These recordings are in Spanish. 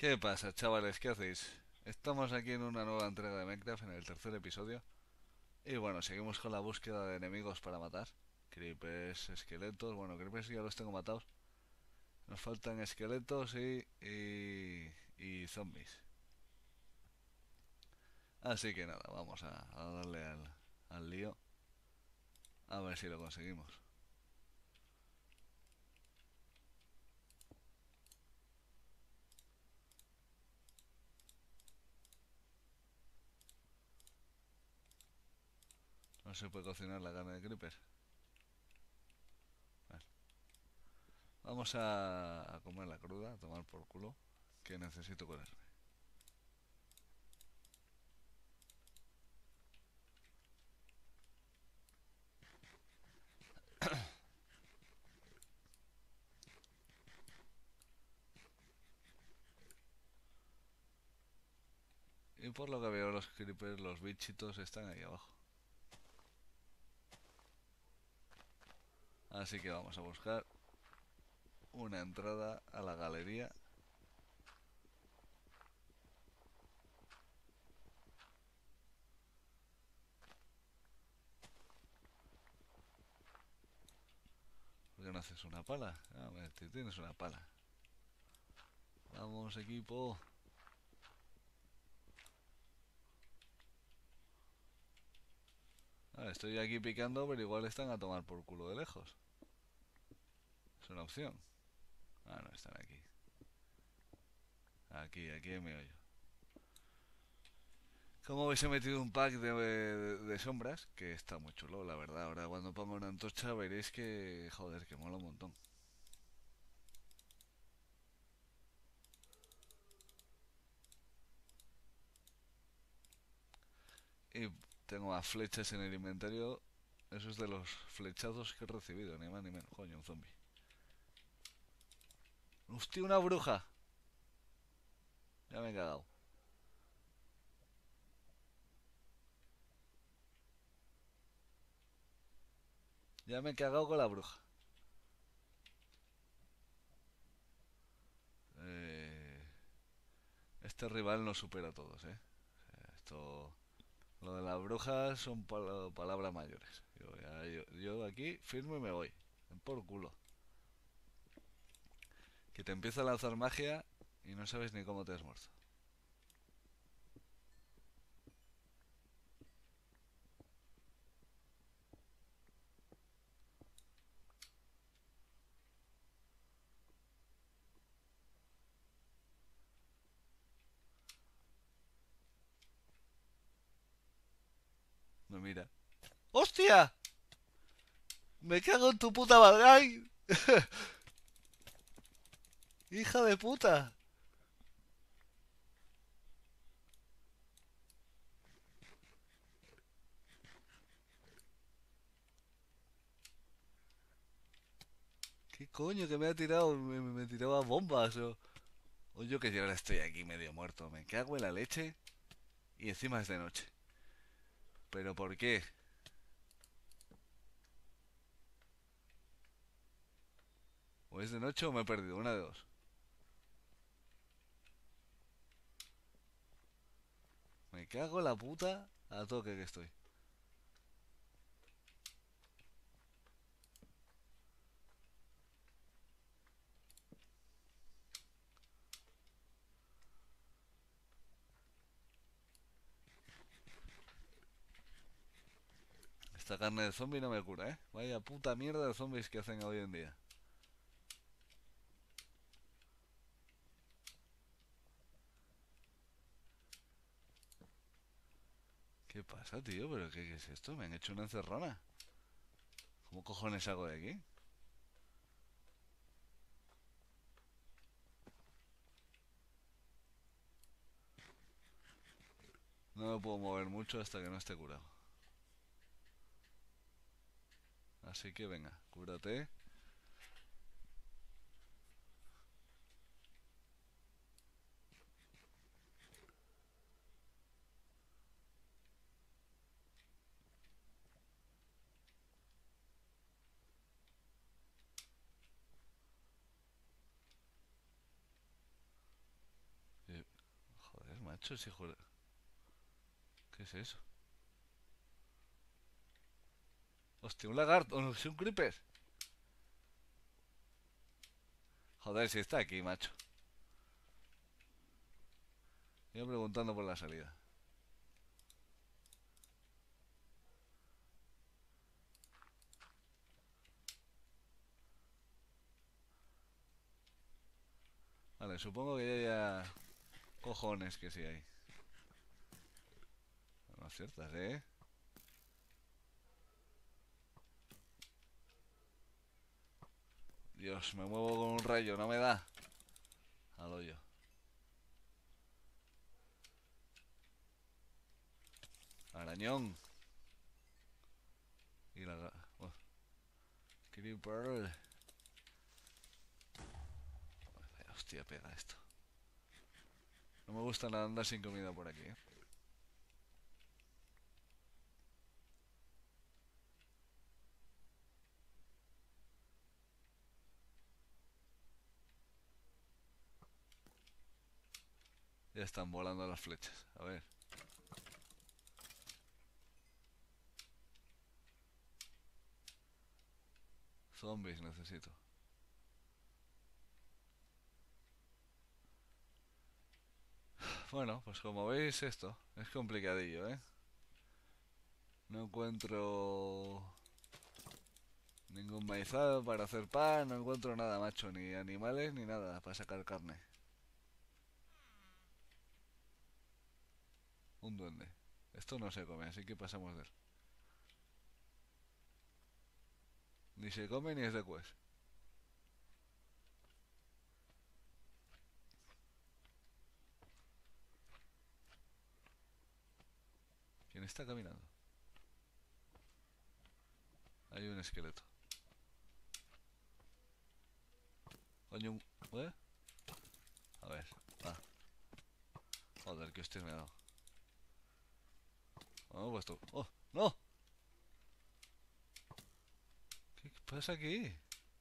¿Qué pasa, chavales? ¿Qué hacéis? Estamos aquí en una nueva entrega de Minecraft, en el tercer episodio. Y bueno, seguimos con la búsqueda de enemigos para matar. Creepers, esqueletos. Bueno, creepers ya los tengo matados. Nos faltan esqueletos y zombies. Así que nada, vamos a darle al lío. A ver si lo conseguimos. No se puede cocinar la carne de creeper. Vale. Vamos a comerla cruda, a tomar por culo. Que necesito curarme. Y por lo que veo, los creepers, los bichitos están ahí abajo. Así que vamos a buscar una entrada a la galería. ¿Por qué no haces una pala? Ah, tienes una pala. Vamos, equipo. Estoy aquí picando, pero igual están a tomar por culo de lejos. Es una opción. Ah, no, están aquí. Aquí me oyo. Como veis, he metido un pack de sombras, que está muy chulo, la verdad. Ahora cuando ponga una antorcha veréis que, joder, que mola un montón. Y tengo más flechas en el inventario. Eso es de los flechazos que he recibido, ni más ni menos. Coño, un zombie. ¡Hostia, una bruja! Ya me he cagado. Ya me he cagado con la bruja. Eh, este rival nos supera a todos, ¿eh? Esto... Lo de las brujas son palabras mayores. Yo aquí firmo y me voy. Por culo. Que te empieza a lanzar magia y no sabes ni cómo te has muerto. Me mira. ¡Hostia! ¡Me cago en tu puta madre! ¡Ay! ¡Hija de puta! ¿Qué coño que me ha tirado? Me tiraba bombas o yo que yo ahora estoy aquí medio muerto. Me cago en la leche y encima es de noche. ¿Pero por qué? ¿O es de noche o me he perdido? Una de dos. Me cago en la puta a toque que estoy. Esta carne de zombie no me cura, ¿eh? Vaya puta mierda de zombies que hacen hoy en día. ¿Qué pasa, tío? ¿Pero qué es esto? ¿Me han hecho una encerrona? ¿Cómo cojones hago de aquí? No me puedo mover mucho hasta que no esté curado. Así que venga, cúrate. machos, hijo de... ¿Qué es eso? Hostia, un lagarto, no, es un creeper. Joder, si está aquí, macho. Yo preguntando por la salida. Vale, supongo que ya... Cojones que sí hay. No aciertas, ¿eh? Dios, me muevo con un rayo, no me da. Al hoyo. Arañón. Y la... Oh, creeper. Hostia, pega esto. No me gusta nada andar sin comida por aquí, ¿eh? Ya están volando las flechas. A ver. Zombies necesito. Bueno, pues como veis esto es complicadillo, ¿eh? No encuentro ningún maizado para hacer pan, no encuentro nada, macho, ni animales ni nada para sacar carne. Un duende. Esto no se come, así que pasamos de él. Ni se come ni es de pues. ¿Quién está caminando? Hay un esqueleto. Coño, un... ¿Eh? A ver, va. Joder, que hostia me ha dado. Oh, pues tú. ¡Oh! ¡No! ¿Qué pasa aquí?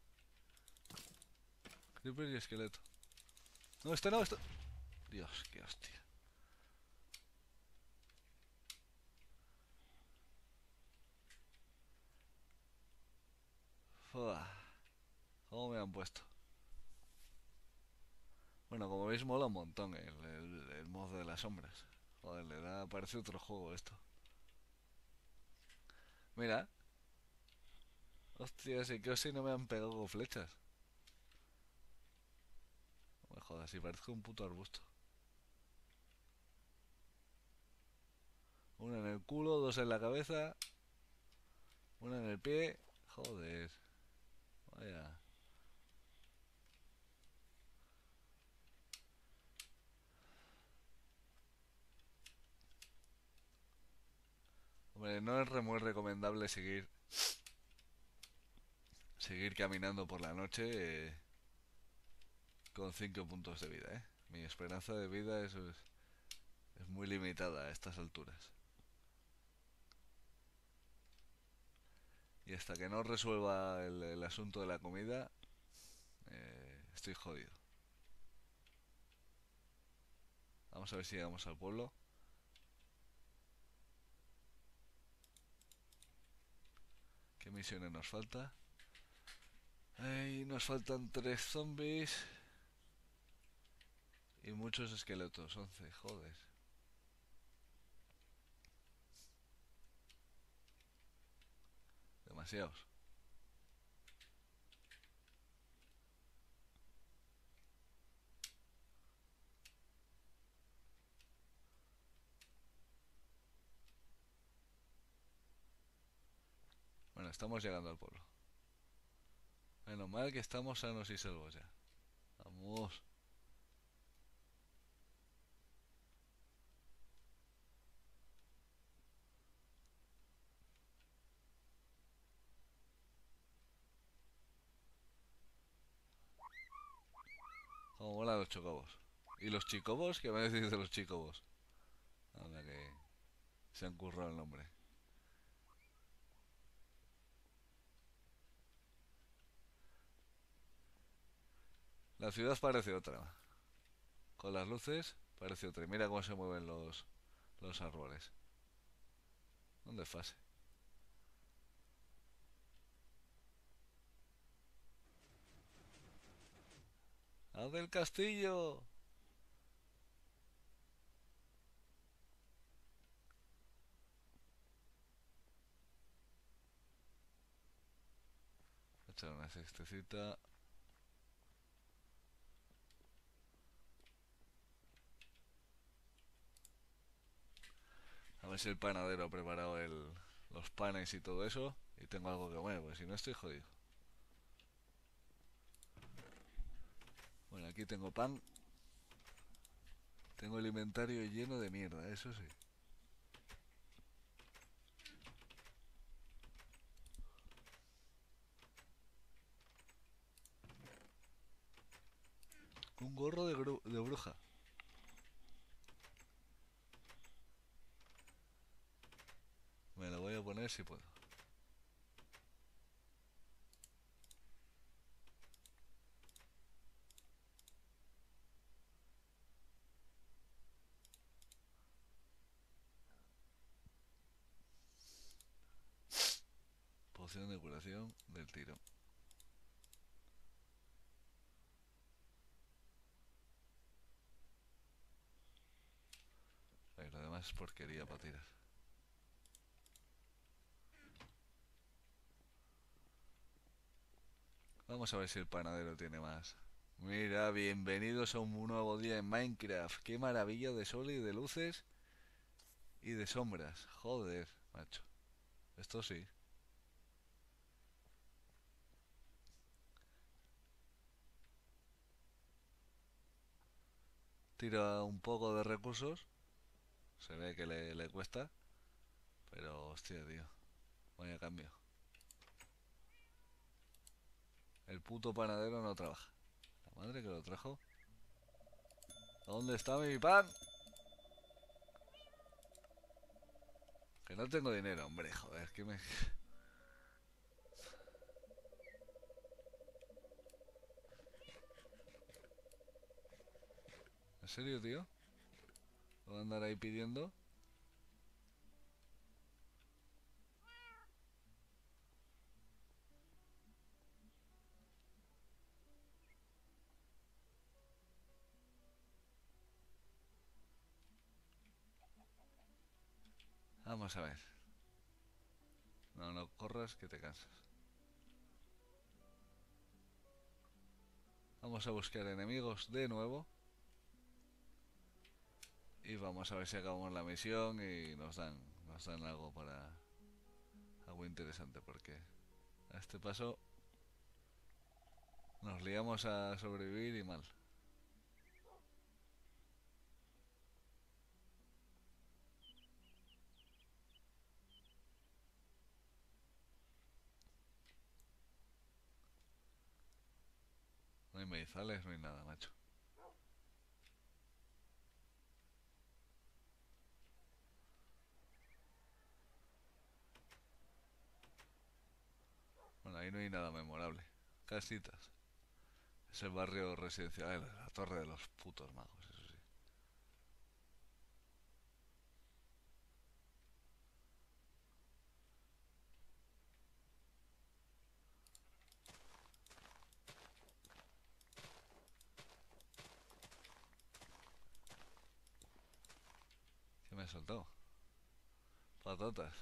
Creeper y esqueleto. No, este no, este... Dios, qué hostia. Fua. ¿Cómo me han puesto? Bueno, como veis mola un montón el mod de las sombras. Joder, le da... Parece otro juego esto. Mira. Hostia, sí que si no me han pegado con flechas. No me jodas, si parezco un puto arbusto. Una en el culo, dos en la cabeza, una en el pie. Joder. Vaya. Hombre, no es muy recomendable seguir caminando por la noche con 5 puntos de vida, ¿eh? Mi esperanza de vida es muy limitada a estas alturas. Y hasta que no resuelva el asunto de la comida, estoy jodido. Vamos a ver si llegamos al pueblo. ¿Qué misiones nos falta? Nos faltan 3 zombies y muchos esqueletos. 11, joder. Demasiados. Bueno, estamos llegando al pueblo. Menos mal que estamos sanos y salvos ya. Vamos. Como mola los chocobos. ¿Y los chicobos? ¿Qué me decís de los chicobos? Anda que se han currado el nombre. La ciudad parece otra. Con las luces. Parece otra. Y mira cómo se mueven los árboles. ¿Dónde fase? ¡Haz del castillo! Voy a echar una siestecita. A ver si el panadero ha preparado los panes y todo eso. Y tengo algo que comer, porque si no estoy jodido. Bueno, aquí tengo pan. Tengo el inventario lleno de mierda, eso sí. Un gorro de bruja. Me lo voy a poner si puedo. Poción de curación del tiro. Ahí, lo demás es porquería para tirar. Vamos a ver si el panadero tiene más. Mira, bienvenidos a un nuevo día en Minecraft. Qué maravilla de sol y de luces y de sombras. Joder, macho. Esto sí. Tira un poco de recursos. Se ve que le cuesta. Pero, hostia, tío. Vaya cambio. El puto panadero no trabaja. La madre que lo trajo. ¿Dónde está mi pan? Que no tengo dinero, hombre, joder, que me... ¿En serio, tío? ¿Voy a andar ahí pidiendo? Vamos a ver. No, no corras que te cansas. Vamos a buscar enemigos de nuevo. Y vamos a ver si acabamos la misión y nos dan algo para... Algo interesante porque a este paso nos liamos a sobrevivir y mal. No hay maizales, no hay nada, macho. Bueno, ahí no hay nada memorable. Casitas. Es el barrio residencial, la torre de los putos magos, eso sí. ¿Qué me ha soltado? Patatas.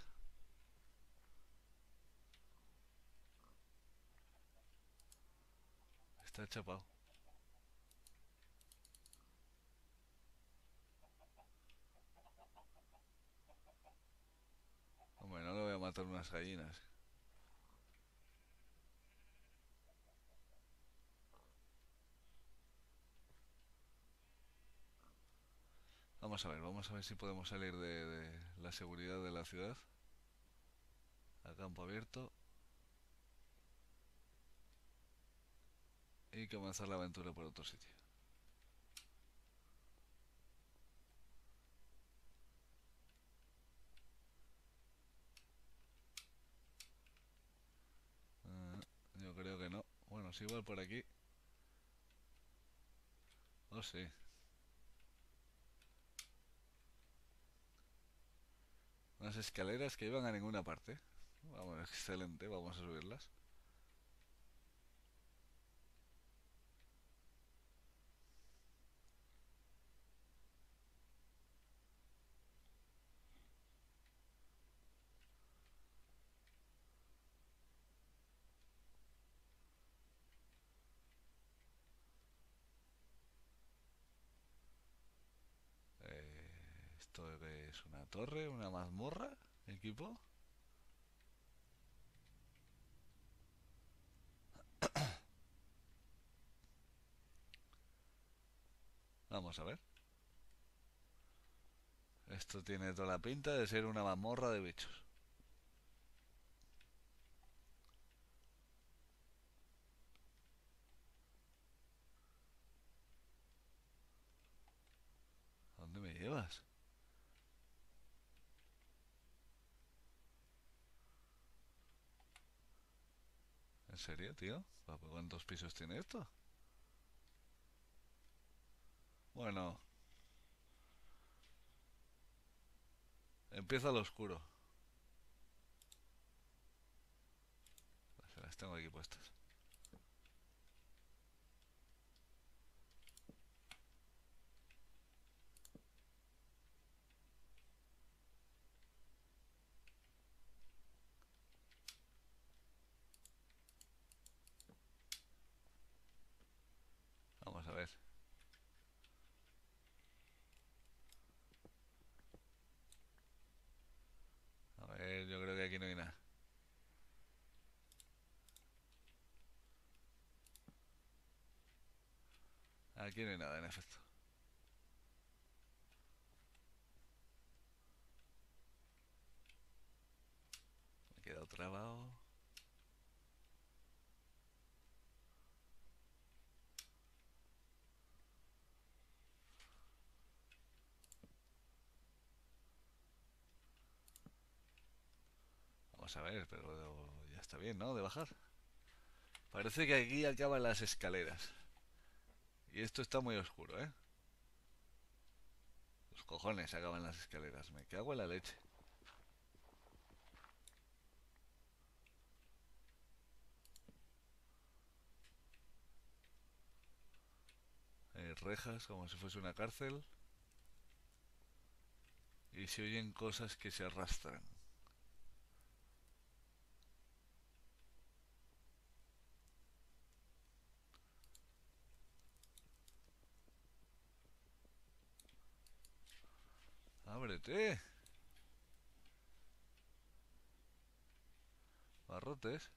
Está chapado. Hombre, no le voy a matar unas gallinas. Vamos a ver si podemos salir de la seguridad de la ciudad. A campo abierto. Y comenzar la aventura por otro sitio. Yo creo que no. Bueno, si igual por aquí. Oh, sí. Unas escaleras que iban a ninguna parte. Vamos, excelente, vamos a subirlas. ¿Esto es una torre, una mazmorra, equipo? Vamos a ver. Esto tiene toda la pinta de ser una mazmorra de bichos. ¿A dónde me llevas? ¿En serio, tío? ¿Cuántos pisos tiene esto? Bueno, empieza lo oscuro. Se las tengo aquí puestas. Vamos a ver. A ver, yo creo que aquí no hay nada. Aquí no hay nada, en efecto. Me he quedado trabado. Vamos a ver, pero ya está bien, ¿no? De bajar. Parece que aquí acaban las escaleras. Y esto está muy oscuro, ¿eh? Los cojones acaban las escaleras. Me cago en la leche. Hay rejas como si fuese una cárcel. Y se oyen cosas que se arrastran. ¡Ábrete! Barrotes.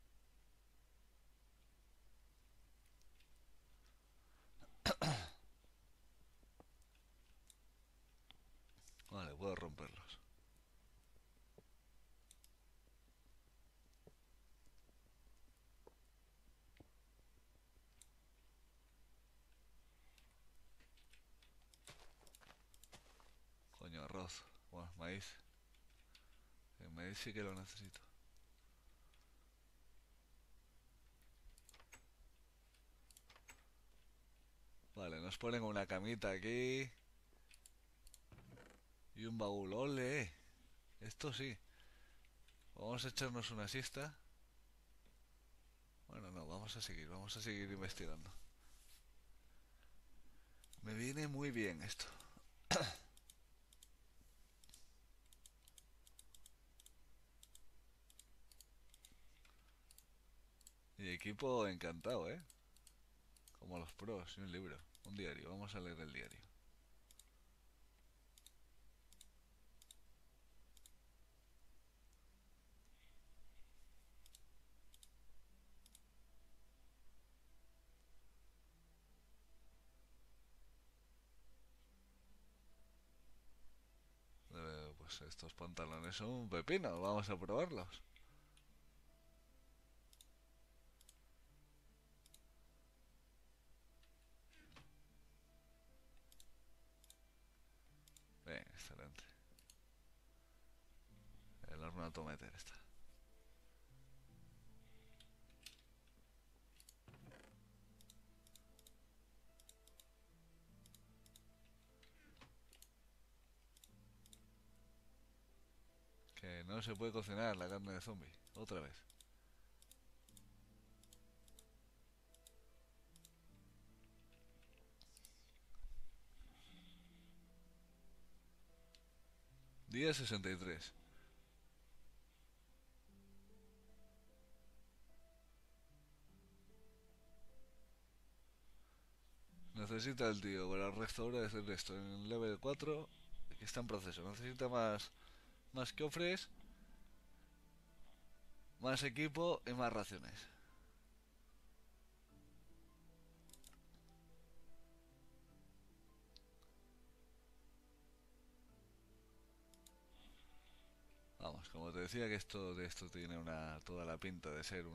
Vale, puedo romperlos. Coño, arroz. Bueno, maíz. El maíz sí que lo necesito. Vale, nos ponen una camita aquí. Y un baúl. ¡Ole! Esto sí. Vamos a echarnos una siesta. Bueno, no, vamos a seguir investigando. Me viene muy bien esto. Y equipo encantado, ¿eh? Como los pros y un libro, un diario. Vamos a leer el diario. Pues estos pantalones son un pepino. Vamos a probarlos. Bien, excelente. El horno autometer está. Que no se puede cocinar la carne de zombie. Otra vez. Día 63. Necesita el tío para restaurar esto en el level 4 que está en proceso. Necesita más cofres, más equipo y más raciones. Vamos, como te decía que esto tiene toda la pinta de ser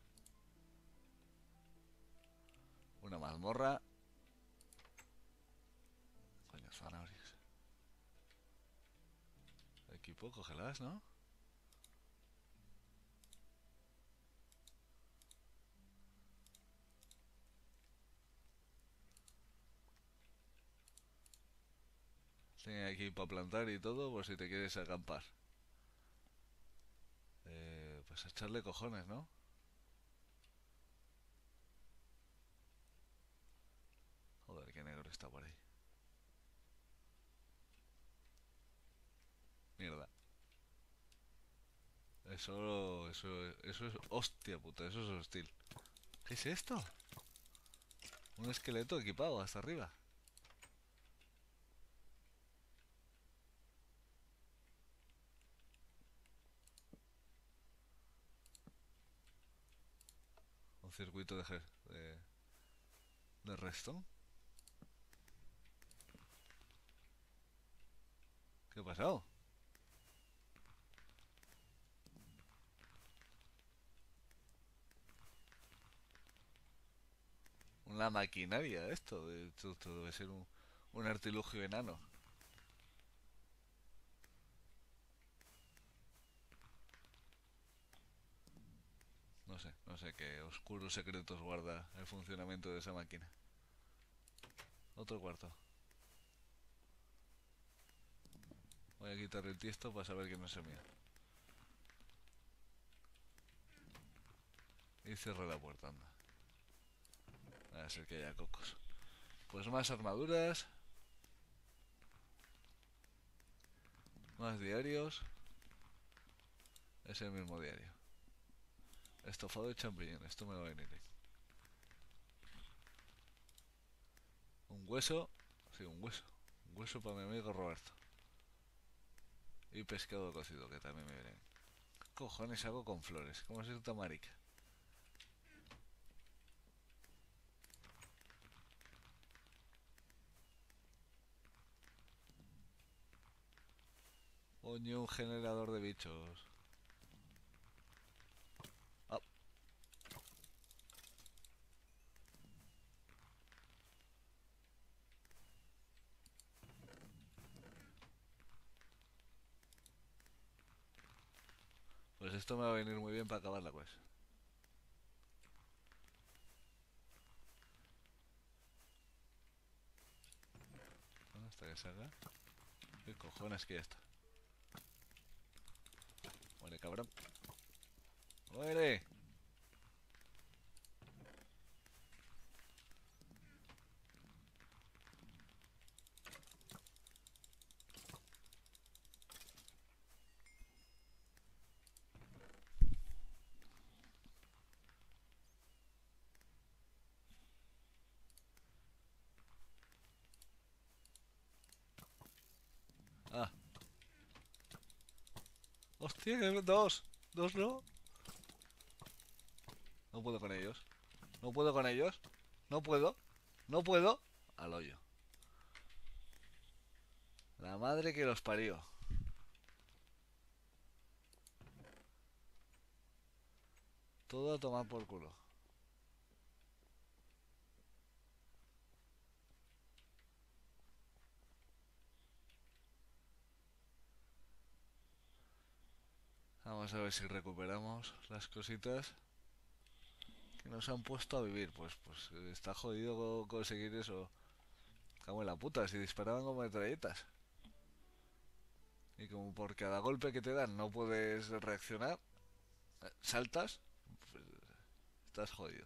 una mazmorra. Coño, zanahorias. Equipo, cógelas, ¿no? Tiene aquí para plantar y todo por si te quieres acampar. Pues echarle cojones, ¿no? Joder, qué negro está por ahí. Mierda. Eso es... Hostia puta, eso es hostil. ¿Qué es esto? Un esqueleto equipado hasta arriba. Un circuito de redstone. ¿Qué ha pasado? Una maquinaria esto. Esto debe ser un artilugio enano. No sé qué oscuros secretos guarda el funcionamiento de esa máquina. Otro cuarto. Voy a quitar el tiesto para saber que no es el mío. Y cerré la puerta, anda. A ser que haya cocos. Pues más armaduras. Más diarios. Es el mismo diario. Estofado de champiñón. Esto me va a venir bien. Un hueso. Sí, un hueso. Un hueso para mi amigo Roberto. Y pescado cocido, que también me viene bien. ¿Qué cojones hago con flores? ¿Cómo es esta marica? Coño, un generador de bichos. Ah, pues esto me va a venir muy bien para acabar la quest. Bueno, hasta que salga. ¿Qué cojones que ya está? Muere, cabrón. ¡Muere! Ah. ¡Hostia! ¡Dos! ¡Dos no! No puedo con ellos. No puedo con ellos. No puedo. No puedo. Al hoyo. La madre que los parió. Todo a tomar por culo. Vamos a ver si recuperamos las cositas que nos han puesto a vivir. Pues está jodido conseguir eso. Cago en la puta, si disparaban con metralletas. Y como por cada golpe que te dan no puedes reaccionar, saltas, pues estás jodido.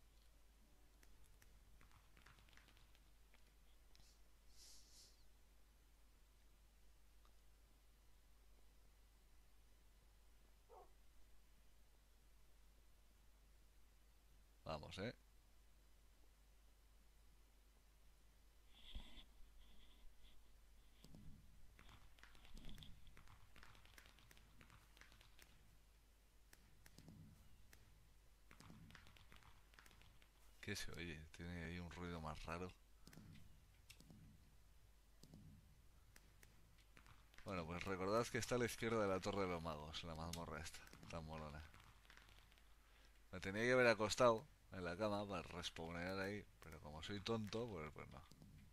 Vamos, ¿eh? ¿Qué se oye? Tiene ahí un ruido más raro. Bueno, pues recordad que está a la izquierda de la Torre de los Magos, la mazmorra esta, tan molona. Me tenía que haber acostado en la cama para respawnear ahí, pero como soy tonto, pues no.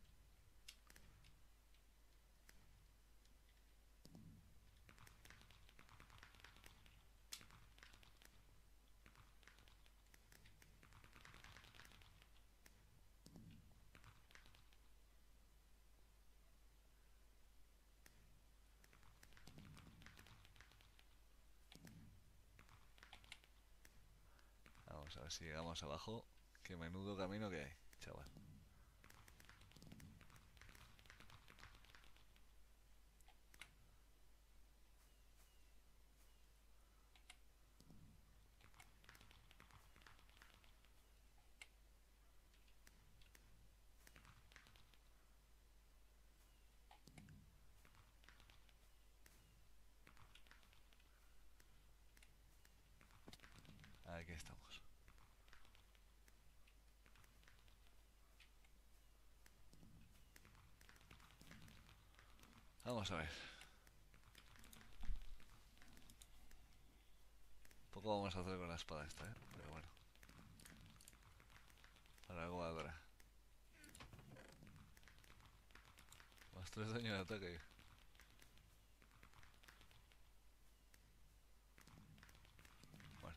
Vamos a ver si llegamos abajo. Qué menudo camino que hay, chaval. Aquí estamos. Vamos a ver. Poco vamos a hacer con la espada esta, ¿eh? Pero bueno. Para algo valdrá. Más 3 daños de ataque. Bueno,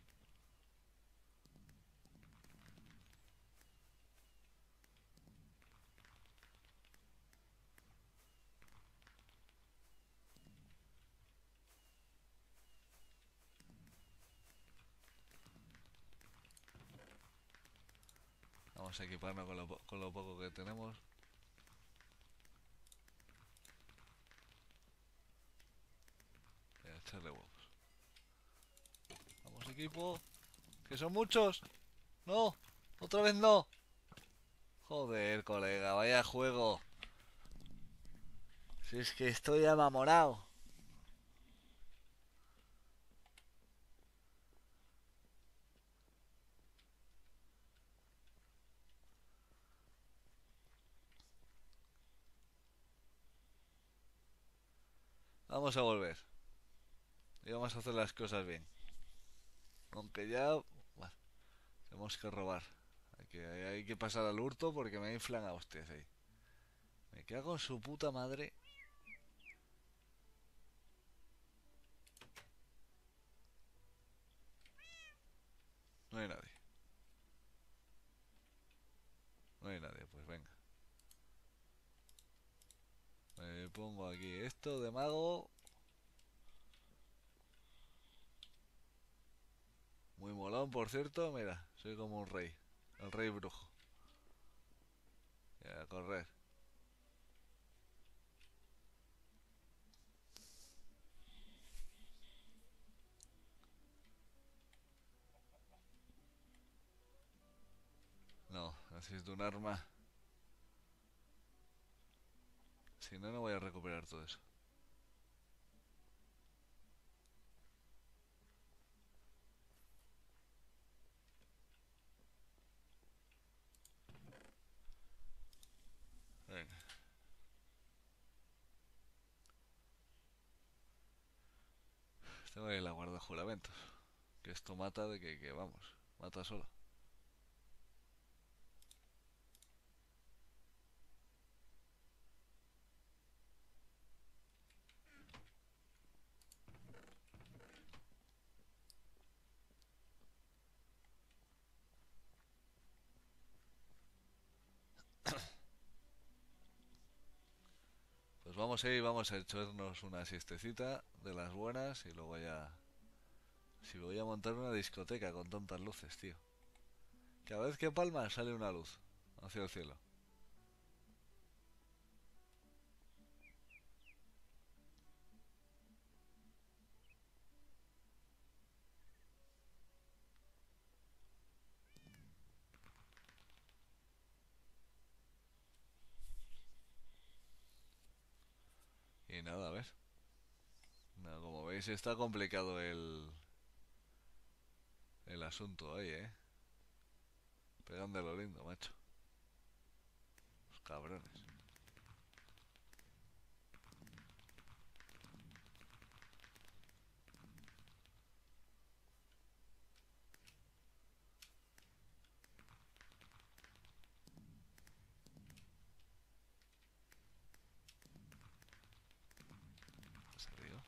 vamos a equiparnos con lo poco que tenemos. Y a echarle huevos. Vamos, equipo. Que son muchos. No. Otra vez no. Joder, colega. Vaya juego. Si es que estoy amamorado. Vamos a volver. Y vamos a hacer las cosas bien. Aunque ya... Bueno, tenemos que robar. Hay que pasar al hurto porque me inflan a hostias ahí. Me cago en su puta madre. No hay nadie. No hay nadie, pues venga. Me pongo aquí esto de mago. Muy molón, por cierto. Mira, soy como un rey. El rey brujo. Y a correr. No, necesito un arma. Si no, no voy a recuperar todo eso. Venga. Tengo ahí la guarda juramentos. Que esto mata de que vamos. Mata solo. Pues vamos a ir, vamos a echarnos una siestecita de las buenas y luego ya... Si voy a montar una discoteca con tantas luces, tío. Cada vez que palma sale una luz hacia el cielo. Y nada, a ver. Nada, como veis está complicado el asunto ahí, ¿eh? Pegan de lo lindo, macho. Los cabrones. ¿Ha salido?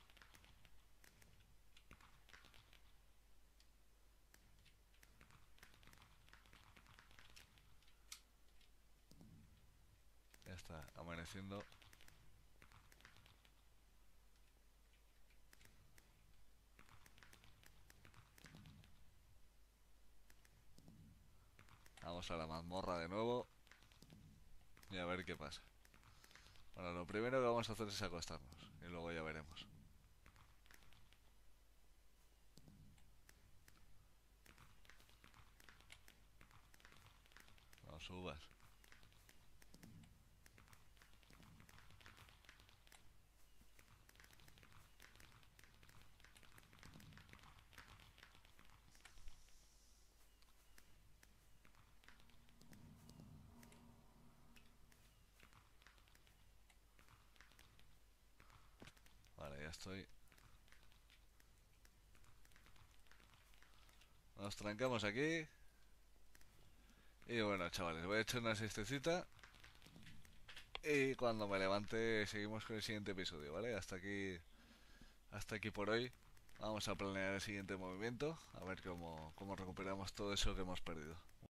Ya está amaneciendo. Vamos a la mazmorra de nuevo y a ver qué pasa. Bueno, lo primero que vamos a hacer es acostarnos y luego ya veremos. No subas. Vale, ya estoy. Nos trancamos aquí. Y bueno, chavales, voy a echar una siestecita. Y cuando me levante seguimos con el siguiente episodio, ¿vale? Hasta aquí por hoy. Vamos a planear el siguiente movimiento. A ver cómo recuperamos todo eso que hemos perdido.